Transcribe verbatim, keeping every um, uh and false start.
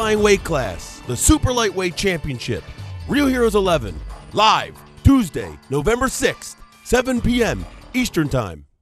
qualifying weight class, the Super Lightweight Championship. Real Heroes eleven, live, Tuesday, November sixth, seven p m Eastern Time.